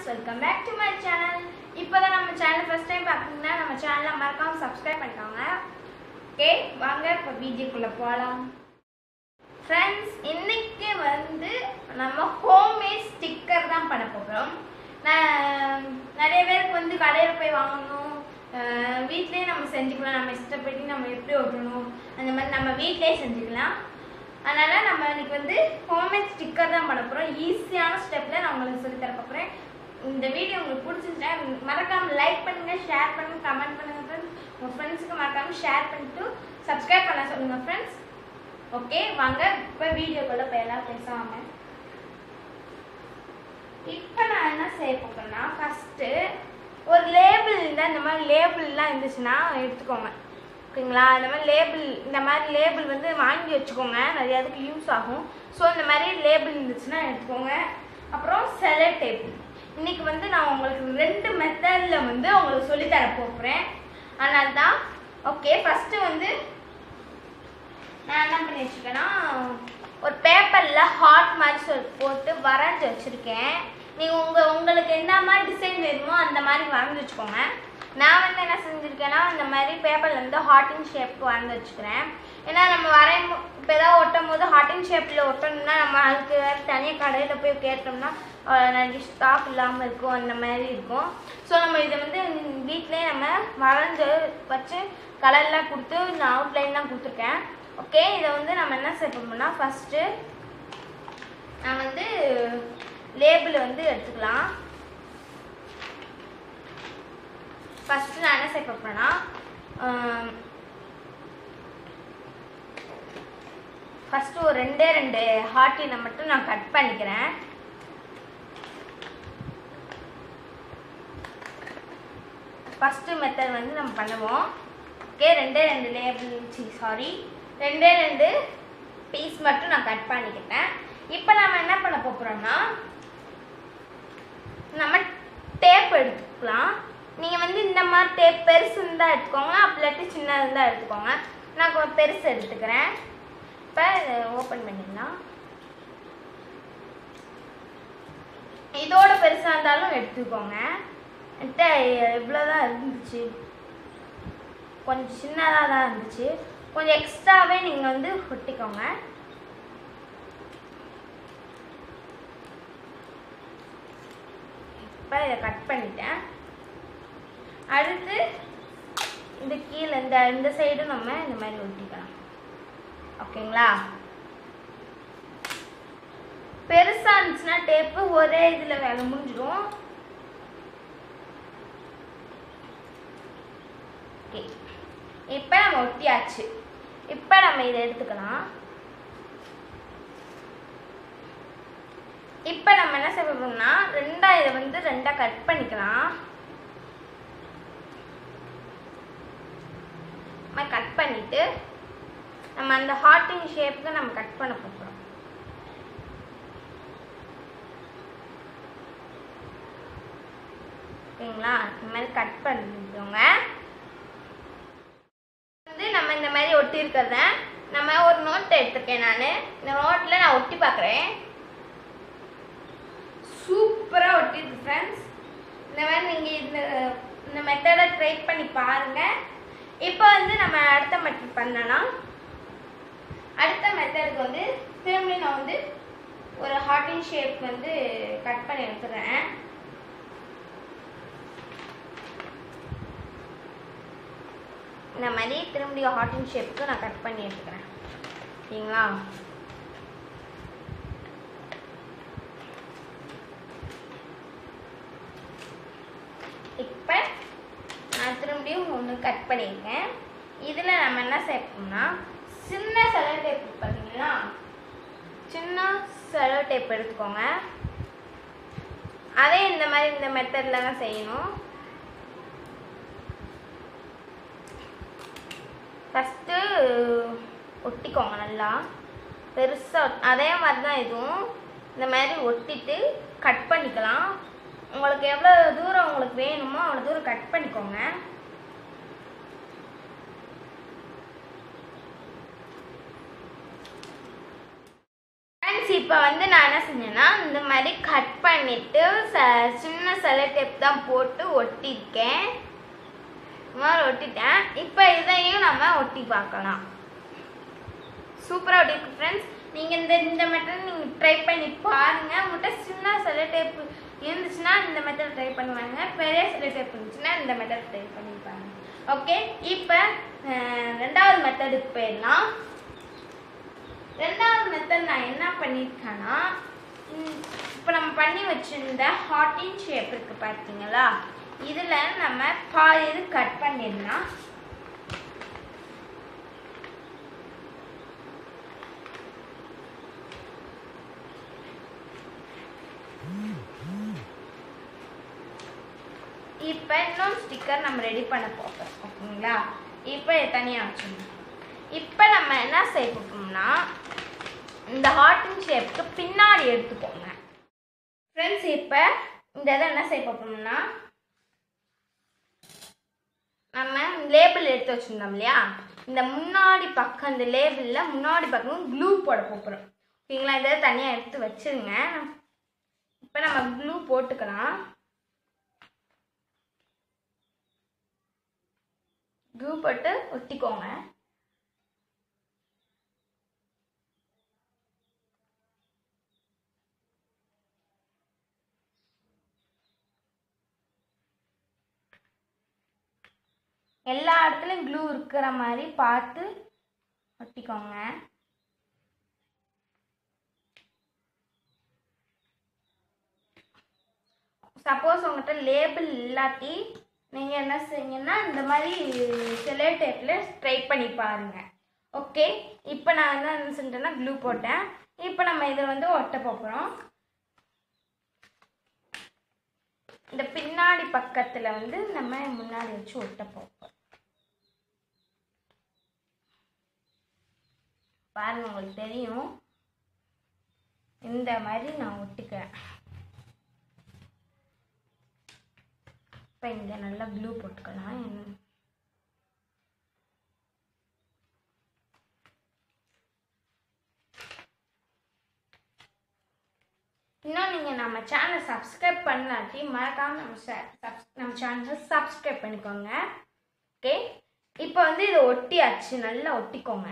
welcome back to my channel. இப்போதான் நம்ம channel first time பார்க்கணும்னா நம்ம சேனலை மறக்காம சப்ஸ்கிரைப் பண்ணிக்கோங்க. ஓகே, வாங்க இப்போ வீடியோக்குள்ள போகலாம். ஃப்ரெண்ட்ஸ், இன்னைக்கு வந்து நம்ம ஹோம்மேட் ஸ்டிக்கர் தான் பண்ண போகிறோம். நிறைய பேருக்கு வந்து கடையில் போய் வாங்கணும், வீட்லேயே நம்ம செஞ்சுக்கலாம். நம்ம இஷ்டப்பட்டு நம்ம எப்படி ஓட்டணும் அந்த மாதிரி நம்ம வீட்லேயே செஞ்சுக்கலாம். அதனால் நம்ம இன்னைக்கு வந்து ஹோம்மேட் ஸ்டிக்கர் தான் பண்ண போகிறோம். ஈஸியான ஸ்டெப்பில் நான் உங்களுக்கு சொல்லி தர போகிறேன். இந்த வீடியோ உங்களுக்கு பிடிச்சிருந்தா மறக்காமல் லைக் பண்ணுங்கள், ஷேர் பண்ணுங்கள், கமெண்ட் பண்ணுங்கள் ஃப்ரெண்ட்ஸ். உங்கள் ஃப்ரெண்ட்ஸுக்கு மறக்காமல் ஷேர் பண்ணிட்டு சப்ஸ்கிரைப் பண்ண சொல்லுங்கள் ஃப்ரெண்ட்ஸ். ஓகே, வாங்க இப்போ வீடியோக்குள்ளே போயெல்லாம் பேசுவாங்க. இப்போ நான் என்ன செய்ய போகிறேன்னா, ஃபஸ்ட்டு ஒரு லேபிள் இருந்தால், இந்த மாதிரி லேபிள்லாம் இருந்துச்சுன்னா எடுத்துக்கோங்க. ஓகேங்களா? இந்த மாதிரி லேபிள் வந்து வாங்கி வச்சுக்கோங்க, நிறைய அதுக்கு யூஸ் ஆகும். ஸோ இந்த மாதிரி லேபிள் இருந்துச்சுன்னா எடுத்துக்கோங்க. அப்புறம் செலோ டேப். இன்றைக்கி வந்து நான் உங்களுக்கு 2 மெத்தடில் வந்து உங்களுக்கு சொல்லித்தர போகிறேன். அதனால தான். ஓகே, ஃபஸ்ட்டு வந்து நான் என்ன பண்ணி வச்சுருக்கேன்னா, ஒரு பேப்பரில் ஹார்ட் மாதிரி போட்டு வரைஞ்சி வச்சுருக்கேன். நீங்கள் உங்களுக்கு என்ன மாதிரி டிசைன் வேணுமோ அந்த மாதிரி வரைஞ்சி வச்சுக்கோங்க. நான் வந்து என்ன செஞ்சுருக்கேன்னா, இந்த மாதிரி பேப்பரில் வந்து ஹார்ட்டின் ஷேப் வரைஞ்சி வச்சுக்கிறேன். ஏன்னா நம்ம இப்போ ஏதாவது ஒட்டும் போது ஹார்ட்டின் ஷேப்பில் ஒட்டணும்னா நம்ம அதுக்கு வேறு தனியாக கடையில் போய் கேட்டோம்னா நிறைய ஸ்டாக் இல்லாமல் இருக்கும், அந்த மாதிரி இருக்கும். ஸோ நம்ம இதை வந்து வீட்டிலே நம்ம வரைஞ்சி வச்சு கலர்லாம் கொடுத்து நான் அவுட்லைன்லாம் கொடுத்துருக்கேன். ஓகே, இதை வந்து நம்ம என்ன செய்ய போகிறோம்னா, ஃபஸ்ட்டு நான் வந்து லேபிள் வந்து எடுத்துக்கலாம். ஃபஸ்ட்டு நான் என்ன செய்ய போகிறேன்னா, ஃபஸ்ட்டு ஒரு 2 ஹார்ட்டினை மட்டும் நான் கட் பண்ணிக்கிறேன். ஃபஸ்ட்டு மெத்தட் வந்து நம்ம பண்ணுவோம். ஓகே, 2 பீஸ் மட்டும் நான் கட் பண்ணிக்கிட்டேன். இப்போ நம்ம என்ன பண்ண போகிறோம்னா, நம்ம டேப் எடுத்துக்கலாம். நீங்கள் வந்து இந்த மாதிரி டேப் பெருசு இருந்தால் எடுத்துக்கோங்க, அப்படி இல்லாட்டி சின்னது இருந்தால் எடுத்துக்கோங்க. நான் கொஞ்சம் பெருசு எடுத்துக்கிறேன். இப்போ இதை ஓப்பன் பண்ணிக்கலாம். இதோட பெருசாக இருந்தாலும் எடுத்துக்கோங்க. என்கிட்ட இவ்வளோதான் இருந்துச்சு, கொஞ்சம் சின்னதாக தான் இருந்துச்சு. கொஞ்சம் எக்ஸ்ட்ராவே நீங்கள் வந்து ஒட்டிக்கோங்க. இப்போ இதை கட் பண்ணிட்டேன். அடுத்து இந்த கீழே இந்த சைடும் நம்ம இந்த மாதிரி ஒட்டிக்கலாம். ஓகேங்களா? பெருசாக இருந்துச்சுன்னா டேப்பு ஒரே இதில் வேலை முடிஞ்சிடும். ஓகே, இப்போ நம்ம ஒட்டியாச்சு. இப்போ நம்ம இதை எடுத்துக்கலாம். இப்போ நம்ம என்ன செய்யணும்னா, இதை வந்து 2 கட் பண்ணிக்கலாம். கட் பண்ணிட்டு நம்ம அந்த ஹார்ட்டின் ஷேப்புக்கு நம்ம கட் பண்ண போகிறோம். ஓகேங்களா? இந்த மாதிரி கட் பண்ணிக்கோங்க. வந்து நம்ம இந்த மாதிரி ஒட்டி இருக்கிறத நம்ம ஒரு நோட் எடுத்துருக்கேன். நான் இந்த நோட்டில் நான் ஒட்டி பார்க்குறேன். சூப்பராக ஒட்டிருக்கு ஃப்ரெண்ட்ஸ். இந்த மாதிரி நீங்கள் இந்த மெத்தடை ட்ரை பண்ணி பாருங்கள். இப்போ வந்து நம்ம அடுத்த மெத்தட் பண்ணலாம். அடுத்த மெத்தடுக்கு வந்து திரும்பி நான் வந்து ஒரு ஹார்ட்டின் ஷேப் வந்து கட் பண்ணி எடுத்துக்கிறேன். இந்த மாதிரி திரும்பி ஹார்ட்டின் ஷேப்புக்கு நான் கட் பண்ணி எடுத்துக்கிறேன். சரிங்களா? இப்போ நான் திரும்பியும் ஒன்று கட் பண்ணியிருக்கேன். இதில் நம்ம என்ன சேர்ப்போம்னா, சின்ன செலோ டேப் பார்த்தீங்கன்னா, சின்ன செலோ டேப் எடுத்துக்கோங்க. அதே இந்த மாதிரி இந்த மெத்தடில் தான் செய்யணும். ஃபஸ்ட்டு ஒட்டிக்கோங்க நல்லா பெருசாக. அதே மாதிரி தான் இதுவும் இந்த மாதிரி ஒட்டிட்டு கட் பண்ணிக்கலாம். உங்களுக்கு எவ்வளோ தூரம் உங்களுக்கு வேணுமோ அவ்வளோ தூரம் கட் பண்ணிக்கோங்க. ஃப்ரெண்ட்ஸ் இப்போ வந்து நான் என்ன செஞ்சேன்னா இந்த மாதிரி கட் பண்ணிவிட்டு சின்ன செலோ டேப் தான் போட்டு ஒட்டியிருக்கேன். இந்த மாதிரி ஒட்டிட்டேன். இப்போ இதையும் நம்ம ஒட்டி பார்க்கலாம். சூப்பராக ஒட்டிருக்கு ஃப்ரெண்ட்ஸ். நீங்கள் இந்த மெத்தட் நீங்கள் ட்ரை பண்ணி பாருங்கள். உங்கள்கிட்ட சின்ன செலோ டேப் இருந்துச்சுன்னா இந்த மெத்தட் ட்ரை பண்ணுவாங்க. பெரிய செலோ டேப் இருந்துச்சுன்னா இந்த மெத்தட் ட்ரை பண்ணி பாருங்க. ஓகே, இப்போ ரெண்டாவது மெத்தடுக்கு போயிடலாம். ரெண்டாவது மெத்தட் நான் என்ன பண்ணியிருக்கேன்னா, இப்போ நம்ம பண்ணி வச்சுருந்த ஹார்டின் ஷேப் இருக்குது பார்த்தீங்களா, இதில் நம்ம பாதி இது கட் பண்ணிடலாம். இப்போ இன்னொரு ஸ்டிக்கர் நம்ம ரெடி பண்ண போகிறோம். ஓகேங்களா, இப்போ தனியாக வச்சுருந்தோம். இப்போ நம்ம என்ன செய்ய போகிறோம்னா, இந்த ஹார்டின் ஷேப்புக்கு பின்னாடி எடுத்துக்கோங்க ஃப்ரெண்ட்ஸ். இப்போ இந்த இதை என்ன செய்ய போகிறோம்னா, நம்ம லேபிள் எடுத்து வச்சுருந்தோம் இல்லையா, இந்த முன்னாடி பக்கம் இந்த லேபிளில் முன்னாடி பக்கம் க்ளூ போட போகிறோம். ஓகேங்களா, இதை தனியாக எடுத்து வச்சுருங்க. இப்போ நம்ம க்ளூ போட்டுக்கலாம். க்ளூ போட்டு ஒட்டிக்கோங்க. எல்லா இடத்துலையும் க்ளூ இருக்கிற மாதிரி பார்த்து ஒட்டிக்கோங்க. சப்போஸ் உங்கள்கிட்ட லேபிள் இல்லாட்டி நீங்கள் என்ன செய்யுங்கன்னா இந்த மாதிரி செலோ டேப்பில் ட்ரை பண்ணி பாருங்கள். ஓகே, இப்போ நான் என்ன செஞ்சேன்னா க்ளூ போட்டேன். இப்போ நம்ம இதை வந்து ஒட்ட போகிறோம். இந்த பின்னாடி பக்கத்தில் வந்து நம்ம முன்னாடி வச்சு ஒட்ட போகிறோம். பாருங்க, உங்களுக்கு தெரியும். இந்த மாதிரி நான் ஒட்டிக்கிறேன். இப்போ இங்கே நல்லா க்ளூ போட்டுக்கலாம். இன்னும் நீங்கள் நம்ம சேனலை சப்ஸ்கிரைப் பண்ணாட்டி மறக்காமல் நம்ம சேனலை சப்ஸ்கிரைப் பண்ணிக்கோங்க. ஓகே, இப்போ வந்து இதை ஒட்டியாச்சு. நல்லா ஒட்டிக்கோங்க.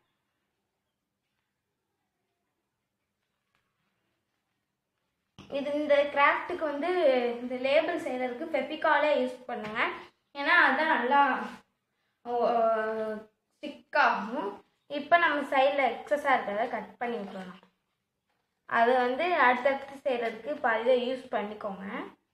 இது இந்த கிராஃப்ட்டுக்கு வந்து இந்த லேபிள் செய்கிறதுக்கு ஃபெவிகாலே யூஸ் பண்ணுங்க. ஏன்னா அதுதான் நல்லா ஸ்டிக் ஆகும். இப்போ நம்ம சைடில் எக்ஸஸாக இருக்கிறத கட் பண்ணி விட்டுறலாம். அது வந்து அடுத்தடுத்து செய்கிறதுக்கு பாதியை யூஸ் பண்ணிக்கோங்க.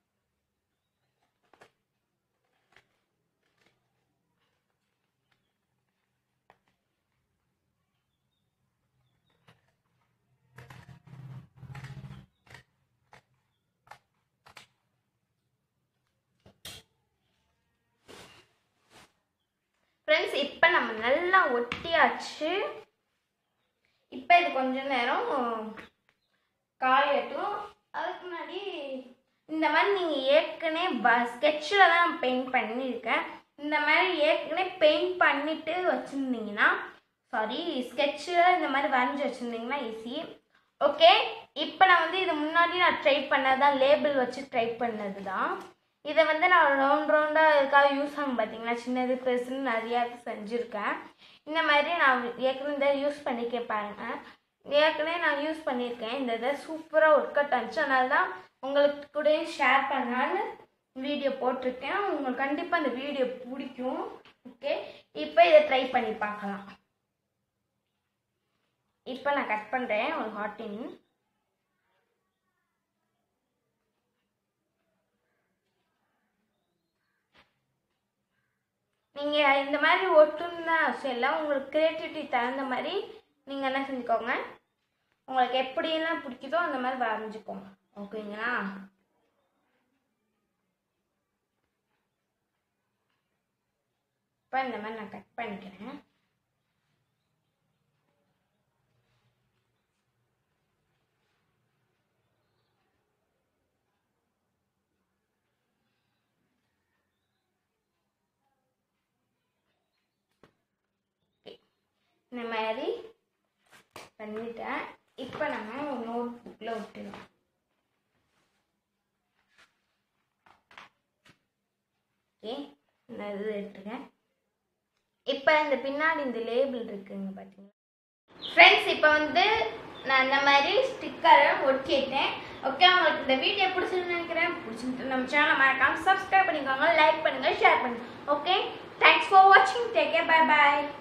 ஃப்ரெண்ட்ஸ், இப்போ நம்ம நல்லா ஒட்டியாச்சு. இப்போ இது கொஞ்ச நேரம் காயட்டும். அதுக்கு முன்னாடி இந்த மாதிரி நீங்கள் ஏற்கனவே ஸ்கெட்சில் தான் பெயிண்ட் பண்ணியிருக்கேன். இந்த மாதிரி ஏற்கனவே பெயிண்ட் பண்ணிவிட்டு வச்சுருந்தீங்கன்னா, ஸ்கெட்சில் இந்த மாதிரி வரைஞ்சி வச்சுருந்தீங்கன்னா ஈஸி. ஓகே, இப்போ நான் வந்து இது முன்னாடி நான் ட்ரை பண்ணது தான், லேபிள் வச்சு ட்ரை பண்ணது தான். இதை வந்து நான் ரவுண்டாக இதுக்காக யூஸ் ஆகும் பார்த்தீங்களா, சின்னது பெருசுன்னு நிறையா செஞ்சுருக்கேன். இந்த மாதிரி நான் ஏற்கனவே இதை யூஸ் பண்ணிக்க பாருங்க. ஏற்கனவே நான் யூஸ் பண்ணியிருக்கேன். இந்த இதை சூப்பராக ஒர்க் அவுட் ஆச்சு. அதனால தான் உங்களுக்கு கூட ஷேர் பண்ணான்னு வீடியோ போட்டிருக்கேன். உங்களுக்கு கண்டிப்பாக இந்த வீடியோ பிடிக்கும். ஓகே, இப்போ இதை ட்ரை பண்ணி பார்க்கலாம். இப்போ நான் கட் பண்ணுறேன் ஒரு ஹார்டின். நீங்கள் இந்த மாதிரி ஒட்டுன்னா எல்லாம் உங்களுக்கு க்ரியேட்டிவிட்டி தகுந்த மாதிரி நீங்கள் என்ன செஞ்சுக்கோங்க. உங்களுக்கு எப்படியெல்லாம் பிடிக்குதோ அந்த மாதிரி வரைஞ்சிக்கோங்க. ஓகேங்களா, இப்போ இந்த மாதிரி நான் கட் பண்ணிக்கிறேன். இந்த மாதிரி பண்ணிட்டேன். இப்போ நம்ம ஒரு நோட் புக்கில் விட்டுருவோம். ஓகே, நான் இது எடுத்துருக்கேன். இப்போ இந்த பின்னாடி இந்த லேபிள் இருக்குங்க பார்த்தீங்களா ஃப்ரெண்ட்ஸ். இப்போ வந்து நான் இந்த மாதிரி ஸ்டிக்கரை ஒட்டிட்டேன். ஓகே, உங்களுக்கு இந்த வீடியோ பிடிச்சிருன்னு நினைக்கிறேன். பிடிச்சிருந்து நம்ம சேனலை மறக்காம சப்ஸ்கிரைப் பண்ணிக்கோங்க, லைக் பண்ணுங்கள், ஷேர் பண்ணுங்கள். ஓகே, தேங்க்ஸ் ஃபார் வாட்சிங். டேக் கேர், பை பாய்.